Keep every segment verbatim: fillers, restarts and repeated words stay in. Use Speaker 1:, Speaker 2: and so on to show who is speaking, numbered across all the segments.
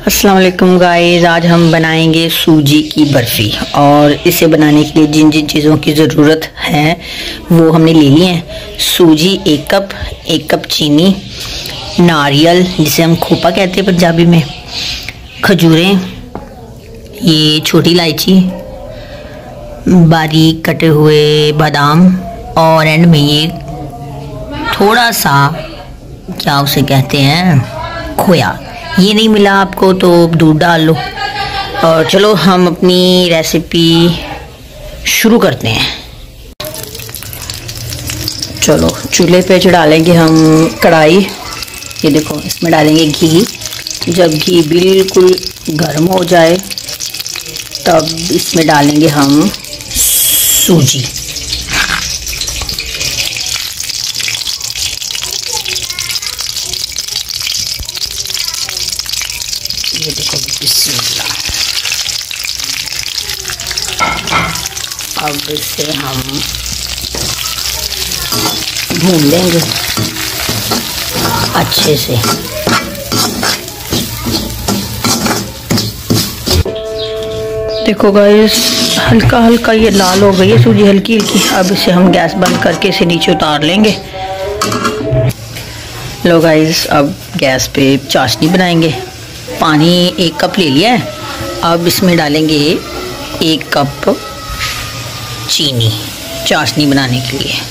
Speaker 1: अस्सलाम वालेकुम गाइस, आज हम बनाएंगे सूजी की बर्फ़ी। और इसे बनाने के लिए जिन जिन चीज़ों की ज़रूरत है वो हमने ले ली हैं। सूजी एक कप, एक कप चीनी, नारियल जिसे हम खोपा कहते हैं पंजाबी में, खजूरें, ये छोटी इलायची, बारीक कटे हुए बादाम और एंड में ये थोड़ा सा क्या उसे कहते हैं खोया। ये नहीं मिला आपको तो दूध डाल लो। और चलो हम अपनी रेसिपी शुरू करते हैं। चलो चूल्हे पे चढ़ा लेंगे हम कढ़ाई। ये देखो, इसमें डालेंगे घी। जब घी बिल्कुल गर्म हो जाए तब इसमें डालेंगे हम सूजी। ये देखो, बिस्मिल्लाह। अब इसे हम भून लेंगे अच्छे से। देखो गाइस, हल्का हल्का ये लाल हो गई है सूजी, हल्की हल्की। अब इसे हम गैस बंद करके इसे नीचे उतार लेंगे। लो गाइस, अब गैस पे चाशनी बनाएंगे। पानी एक कप ले लिया है। अब इसमें डालेंगे एक कप चीनी चाशनी बनाने के लिए।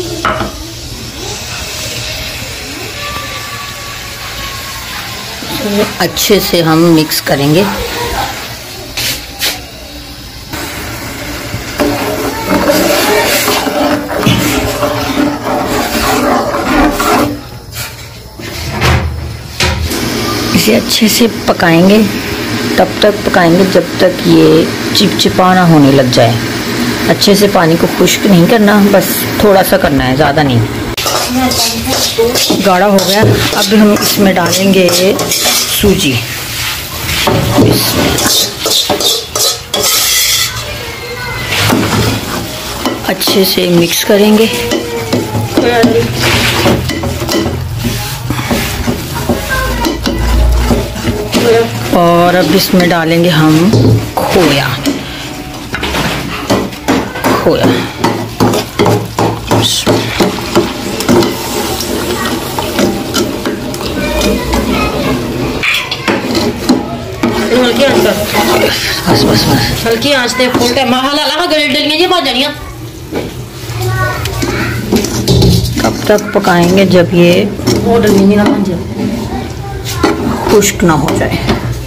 Speaker 1: अच्छे से हम मिक्स करेंगे। इसे अच्छे से पकाएंगे, तब तक पकाएंगे जब तक ये चिपचिपा ना होने लग जाए। अच्छे से पानी को खुश्क नहीं करना, बस थोड़ा सा करना है, ज़्यादा नहीं। गाढ़ा हो गया। अब हम इसमें डालेंगे सूजी। अच्छे से मिक्स करेंगे। और अब इसमें डालेंगे हम खोया खोया
Speaker 2: हल्की आंच पर,
Speaker 1: बस बस बस
Speaker 2: हल्की आंच पे फुल टाइम मसाला लगा गल डलियां जी भज जानियां।
Speaker 1: कब तक पकाएंगे जब ये
Speaker 2: वो डलियां ना भज जाए,
Speaker 1: खुश्क ना हो जाए।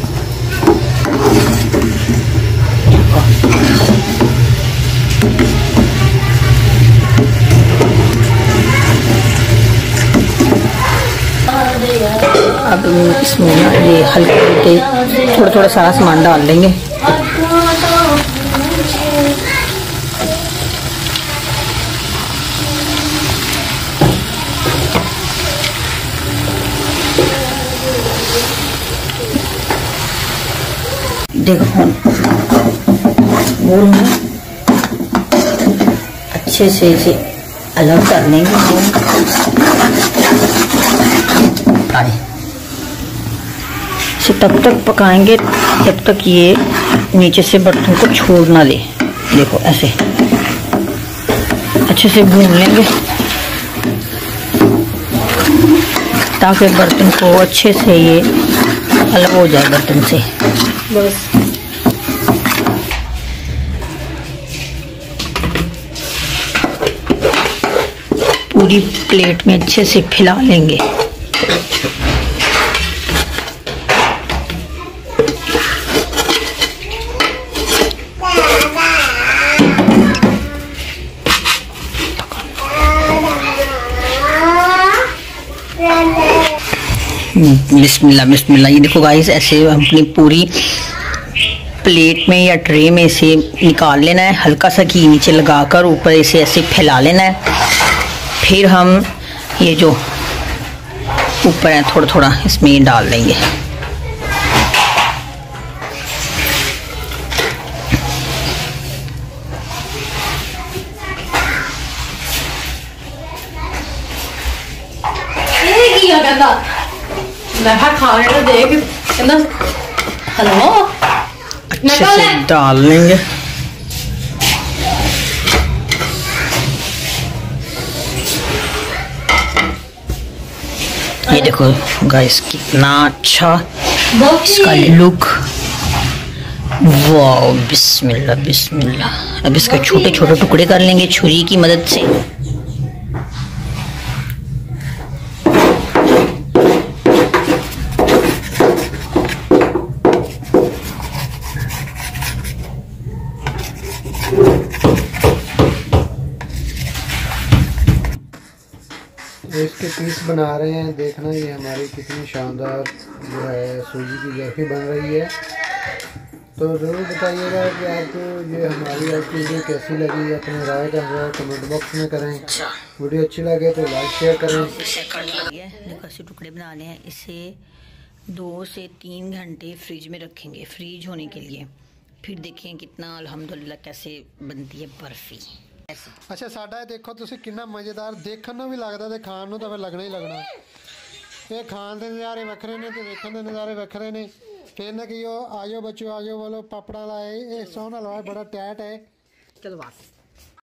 Speaker 1: अब इसमें ये हल्के हल्के थोड़ा थोड़ा सारा सामान डाल लेंगे। देखो, बोल अच्छे से इसे अलग कर लेंगे। इसे तब तक पकाएंगे जब तक ये नीचे से बर्तन को छोड़ ना दे। देखो ऐसे अच्छे से भून लेंगे ताकि बर्तन को अच्छे से ये अलग हो जाए बर्तन से।
Speaker 2: बस
Speaker 1: पूरी प्लेट में अच्छे से फैला लेंगे। बिस्मिल्लाह बिस्मिल्लाह। ये देखो गाइस, ऐसे अपनी पूरी प्लेट में या ट्रे में इसे निकाल लेना है। हल्का सा घी नीचे लगाकर ऊपर इसे ऐसे फैला लेना है। फिर हम ये जो ऊपर है थोड़ा थोड़ा इसमें डाल देंगे।
Speaker 2: मैं खा रहा देख कहना हेलो
Speaker 1: अच्छे से डाल लेंगे। ये देखो गाइस कितना अच्छा इसका लुक, वाह बिस्मिल्लाह बिस्मिल्लाह। अब इसके छोटे छोटे टुकड़े कर लेंगे छुरी की मदद से।
Speaker 3: इसके पीस बना रहे हैं, देखना ये हमारी कितनी शानदार जो है सूजी की बर्फी बन रही है। तो ज़रूर बताइएगा कि आपको ये हमारी आज की वीडियो कैसी लगी, अपनी राय का जवाब कमेंट बॉक्स में करें। वीडियो अच्छी लगे तो लाइक शेयर करें।
Speaker 1: देखो ऐसे टुकड़े बनाने हैं, इसे दो से तीन घंटे फ्रिज में रखेंगे फ्रीज होने के लिए, फिर देखें कितना अल्हम्दुलिल्लाह कैसे बनती है बर्फी।
Speaker 3: अच्छा साडा देखो तुसी कितना मज़ेदार देखने ਨੂੰ ਵੀ ਲੱਗਦਾ ਤੇ ਖਾਣ ਨੂੰ ਤਾਂ ਫਿਰ ਲੱਗਣਾ ਹੀ ਲੱਗਣਾ। ਇਹ ਖਾਣ ਦੇ ਨਜ਼ਾਰੇ ਵੱਖਰੇ ਨੇ ਤੇ ਵੇਖਣ ਦੇ ਨਜ਼ਾਰੇ ਵੱਖਰੇ ਨੇ। ਫਿਰ ਨਾ ਕਿ ਆਜੋ ਬੱਚੋ ਆਜੋ ਬੋਲੋ ਪਾਪੜਾ ਲਾਏ, ਇਹ ਸੋਹਣਾ ਲਾਇਆ ਬੜਾ ਟੈਟ ਹੈ।
Speaker 1: ਚਲੋ ਬਸ।